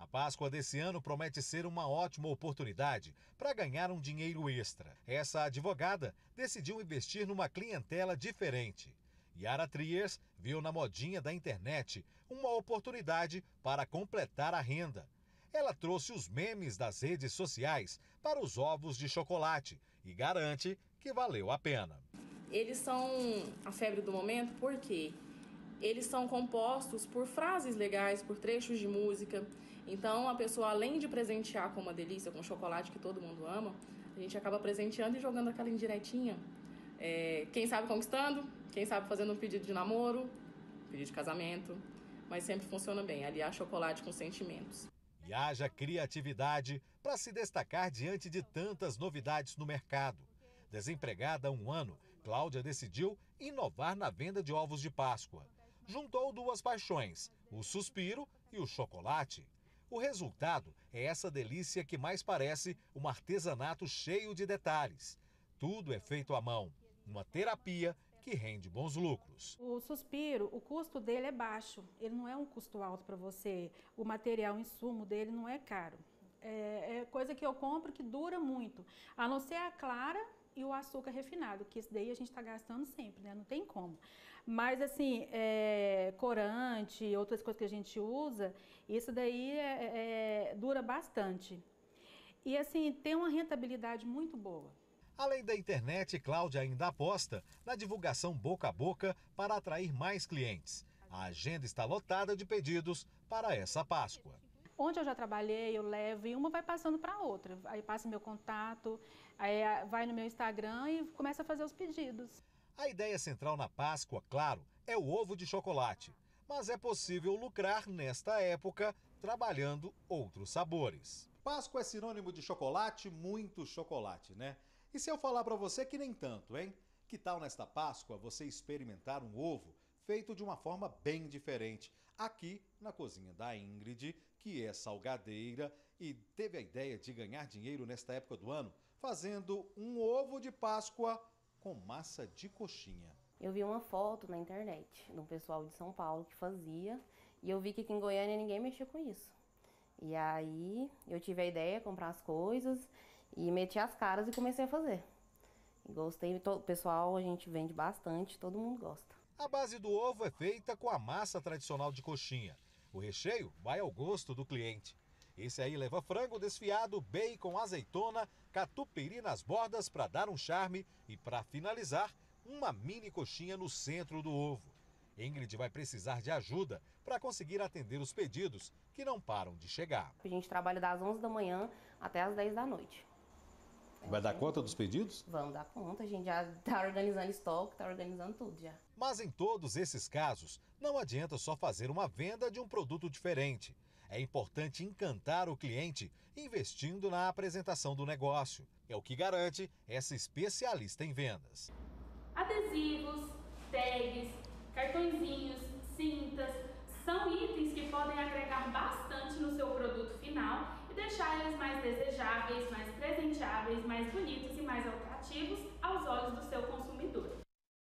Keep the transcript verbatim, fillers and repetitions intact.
A Páscoa desse ano promete ser uma ótima oportunidade para ganhar um dinheiro extra. Essa advogada decidiu investir numa clientela diferente. Yara Triers viu na modinha da internet uma oportunidade para completar a renda. Ela trouxe os memes das redes sociais para os ovos de chocolate e garante que valeu a pena. Eles são a febre do momento porque eles são compostos por frases legais, por trechos de música. Então a pessoa, além de presentear com uma delícia, com chocolate que todo mundo ama, a gente acaba presenteando e jogando aquela indiretinha. É, quem sabe conquistando, quem sabe fazendo um pedido de namoro, pedido de casamento, mas sempre funciona bem, aliar chocolate com sentimentos. E haja criatividade para se destacar diante de tantas novidades no mercado. Desempregada há um ano, Cláudia decidiu inovar na venda de ovos de Páscoa. Juntou duas paixões, o suspiro e o chocolate. O resultado é essa delícia que mais parece um artesanato cheio de detalhes. Tudo é feito à mão, uma terapia que rende bons lucros. O suspiro, o custo dele é baixo, ele não é um custo alto para você, o material, o insumo dele não é caro. É, é coisa que eu compro que dura muito, a não ser a clara e o açúcar refinado, que esse daí a gente está gastando sempre, né? Não tem como. Mas assim, é, corante, outras coisas que a gente usa, isso daí é, é, dura bastante. E assim, tem uma rentabilidade muito boa. Além da internet, Cláudia ainda aposta na divulgação boca a boca para atrair mais clientes. A agenda está lotada de pedidos para essa Páscoa. Onde eu já trabalhei, eu levo e uma vai passando para a outra. Aí passa meu contato, aí vai no meu Instagram e começa a fazer os pedidos. A ideia central na Páscoa, claro, é o ovo de chocolate. Mas é possível lucrar nesta época trabalhando outros sabores. Páscoa é sinônimo de chocolate, muito chocolate, né? E se eu falar para você que nem tanto, hein? Que tal nesta Páscoa você experimentar um ovo feito de uma forma bem diferente, aqui na cozinha da Ingrid, que é salgadeira e teve a ideia de ganhar dinheiro nesta época do ano, fazendo um ovo de Páscoa com massa de coxinha. Eu vi uma foto na internet de um pessoal de São Paulo que fazia, e eu vi que aqui em Goiânia ninguém mexia com isso. E aí eu tive a ideia de comprar as coisas e meti as caras e comecei a fazer. E gostei, o pessoal, a gente vende bastante, todo mundo gosta. A base do ovo é feita com a massa tradicional de coxinha. O recheio vai ao gosto do cliente. Esse aí leva frango desfiado, bacon, azeitona, catupiry nas bordas para dar um charme e, para finalizar, uma mini coxinha no centro do ovo. Ingrid vai precisar de ajuda para conseguir atender os pedidos que não param de chegar. A gente trabalha das onze da manhã até as dez da noite. Vai dar conta dos pedidos? Vamos dar conta, a gente já está organizando estoque, está organizando tudo já. Mas em todos esses casos, não adianta só fazer uma venda de um produto diferente. É importante encantar o cliente investindo na apresentação do negócio. É o que garante essa especialista em vendas. Adesivos, tags, cartõezinhos, cintas, são itens que podem agregar bastante no seu produto final e deixar eles mais desejáveis, mais presenteáveis, mais bonitos e mais atrativos aos olhos do seu consumidor.